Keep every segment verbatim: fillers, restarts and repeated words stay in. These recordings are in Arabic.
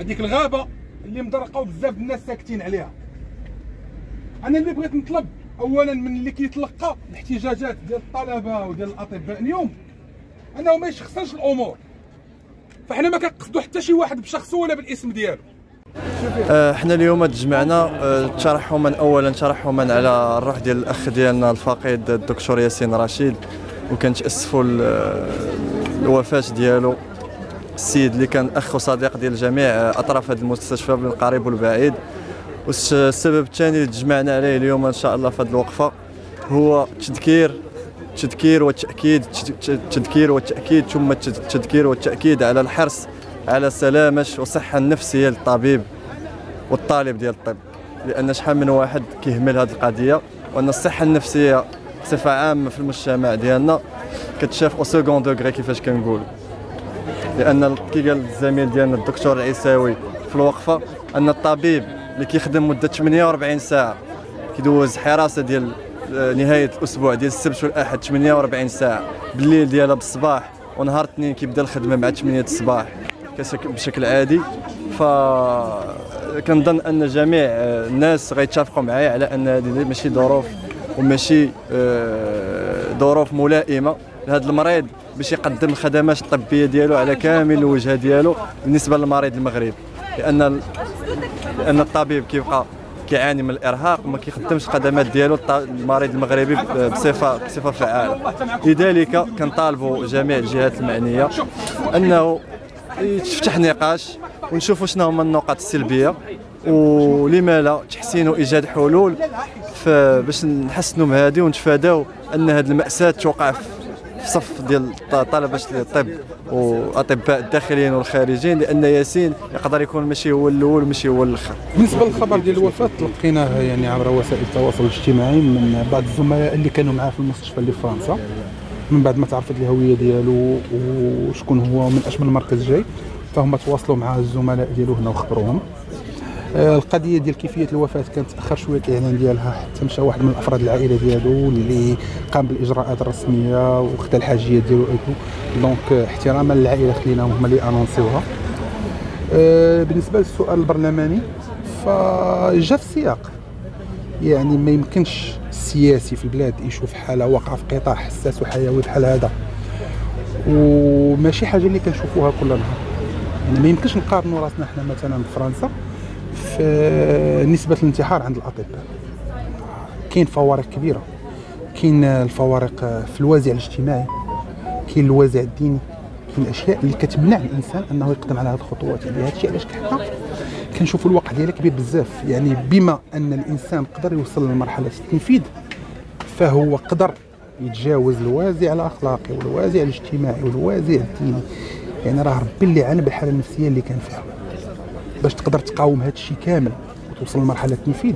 ديك الغابه اللي مدرقه وبزاف الناس ساكتين عليها. انا اللي بغيت نطلب اولا من اللي كيتلقى الاحتجاجات ديال الطلبه وديال الاطباء اليوم انه ما يشخصنش الامور، فحنا ما كنقصدوا حتى شي واحد بشخصه ولا بالاسم ديالو. احنا اليوم تجمعنا ترحما اولا ترحما على الروح ديال الاخ ديالنا الفقيد الدكتور ياسين رشيد، وكنتاسفوا الوفاه ديالو، السيد اللي كان اخ وصديق ديال جميع اطراف هذا المستشفى بالقريب والبعيد. والسبب الثاني اللي تجمعنا عليه اليوم ان شاء الله في هذه الوقفه هو تذكير تذكير والتاكيد تذكير والتاكيد ثم التذكير والتاكيد على الحرص على سلامه والصحه النفسيه للطبيب والطالب ديال الطب، لان شحال من واحد كيهمل هذه القضيه، وان الصحه النفسيه بصفه عامه في المجتمع ديالنا كتشاف او سكون دوغري كيفاش كنقول. لان كي قال الزميل ديالنا الدكتور العيساوي في الوقفه ان الطبيب اللي كيخدم مده ثمانية وأربعين ساعه كيدوز حراسه ديال نهايه الاسبوع ديال السبت والاحد ثمانية وأربعين ساعه، بالليل ديالها بالصباح، ونهار الاثنين كيبدا الخدمه مع ثمانية الصباح بشكل عادي. ف كنظن ان جميع الناس غيتفقوا معايا على ان هذه ماشي ظروف وماشي ظروف ملائمه لهذا المريض باش يقدم الخدمات الطبيه ديالو على كامل الوجهه ديالو بالنسبه للمريض المغربي، لان لان الطبيب كيبقى كيعاني من الارهاق وما كيخدمش الخدمات ديالو المريض المغربي بصفه بصفه فعاله. لذلك كنطالبوا جميع الجهات المعنيه انه يتفتح نقاش ونشوفوا شنو هما النقاط السلبيه ولما لا تحسين وايجاد حلول باش نحسنوا من هذه ونتفاداو ان هذه المأساة توقع في صف ديال طلبه الطب واطباء الداخليين والخارجين، لان ياسين يقدر يكون ماشي هو الاول ماشي هو الاخر. بالنسبه للخبر ديال الوفاه تلقيناه يعني عبر وسائل التواصل الاجتماعي من بعض الزملاء اللي كانوا معاه في المستشفى اللي في فرنسا، من بعد ما تعرفت الهويه ديالو وشكون هو من اش من مركز جاي، فهم تواصلوا مع الزملاء ديالو هنا وخبروهم. القضيه ديال كيفيه الوفاه كانت تاخر شويه الاعلان ديالها حتى مشى واحد من افراد العائله ديالو اللي قام بالاجراءات الرسميه وخدا الحاجيات ديالو ايتو، دونك احتراما للعائله خليناهم هما اللي انونسيوها. بالنسبه للسؤال البرلماني فجا في السياق، يعني ما يمكنش السياسي في البلاد يشوف حاله واقعه في قطاع حساس وحيوي بحال هذا وماشي حاجه اللي كنشوفوها كل نهار. يعني ما يمكنش نقارنوا راسنا حنا مثلا بفرنسا في نسبه الانتحار عند الاطباء، كاين فوارق كبيره، كاين الفوارق في الوازع الاجتماعي، كاين الوازع الديني، كاين الاشياء اللي كتمنع الانسان انه يقدم على هذه الخطوات. يعني هذا الشيء علاش حنا كنشوفوا الواقع ديالها كبير بزاف. يعني بما ان الانسان قدر يوصل لمرحله التنفيذ فهو قدر يتجاوز الوازع الاخلاقي والوازع الاجتماعي والوازع الديني. يعني راه ربي اللي عانى بالحاله النفسيه اللي كان فيها باش تقدر تقاوم هذا الشيء كامل وتوصل لمرحله التنفيذ.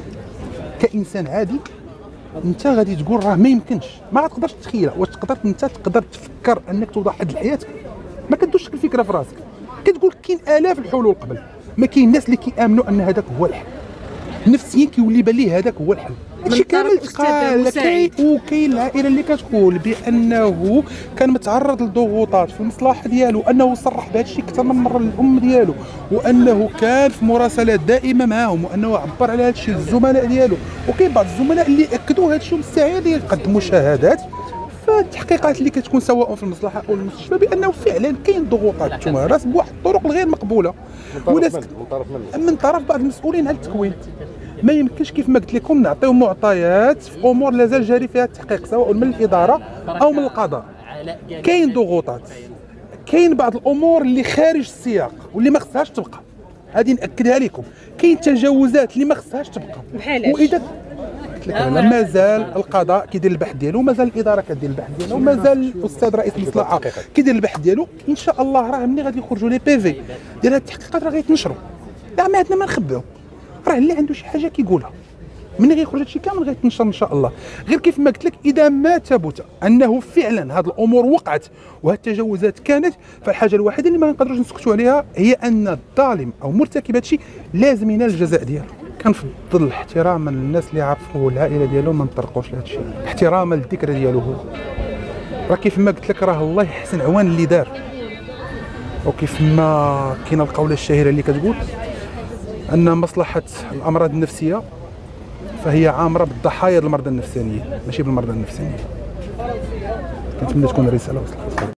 كانسان عادي انت غادي تقول راه ما يمكنش، ما غتقدرش تتخيل واش تقدر انت تقدر تفكر انك توضع حد لحياتك، ما كدوش ديك الفكره في راسك. كتقول كاين الاف الحلول قبل، ما كاين الناس اللي كيامنوا ان هذاك هو الحل، نفسيا كيولي بان ليه هذاك هو الحل. هادشي كامل تقال لك. وكاين العائله اللي كتقول بانه كان متعرض لضغوطات في المصلحه ديالو، انه صرح بهذا الشيء اكثر من مره للام ديالو، وانه كان في مراسلات دائمه معهم، وانه عبر على هذا الشيء للزملاء ديالو. وكاين بعض الزملاء اللي اكدوا هذا الشيء ومستعدين يقدموا شهادات في التحقيقات اللي كتكون سواء في المصلحه او المستشفى بانه فعلا كاين ضغوطات تمارس بواحد الطرق الغير مقبوله من طرف من, من طرف بعض المسؤولين على التكوين. ما يمكنش كيف ما قلت لكم نعطيو معطيات في امور لازال جاري فيها التحقيق سواء من الاداره او من القضاء. كاين ضغوطات، كاين بعض الامور اللي خارج السياق واللي ما خصهاش تبقى، هذه ناكدها لكم. كاين تجاوزات اللي ما خصهاش تبقى، واذا قلت لك انا مازال القضاء كيدير البحث ديالو، مازال الاداره كدير البحث ديالها، ومازال الاستاذ رئيس المصلحه كيدير البحث ديالو. ان شاء الله راه ملي غادي يخرجوا لي بي في ديال هاد التحقيقات راه غيتنشروا، راه ما عندنا ما نخبيو، راه اللي عنده شي حاجه كيقولها. ملي غيخرج هادشي كامل غيتنشر ان شاء الله. غير كيف ما قلت لك اذا ما ثبت انه فعلا هاد الامور وقعت وهاد التجاوزات كانت، فالحاجه الوحيده اللي ما نقدروش نسكتوا عليها هي ان الظالم او مرتكب هادشي لازم ينال الجزاء ديالو. كنفضل احتراما للناس اللي عرفوا العائله ديالو ما نطرقوش لهذا الشيء، احتراما للذكرى ديالو هو. راه كيف ما قلت لك راه الله يحسن عوان اللي دار، وكيف ما كاينه القولة الشهيرة اللي كتقول أن مصلحة الأمراض النفسية فهي عامرة بالضحايا المرضى النفسانيين ماشي بالمرضى النفسانيين. كنتمنى تكون الرسالة وصلت.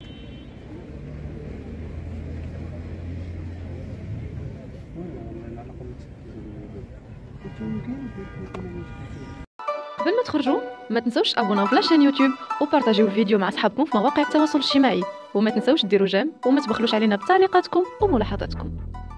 قبل ما تخرجوا ما تنسوش تابوناو في لاشين يوتيوب وبارطاجيو الفيديو مع اصحابكم في مواقع التواصل الاجتماعي، وما تنسوش ديروا جيم وما تبخلوش علينا بتعليقاتكم وملاحظاتكم.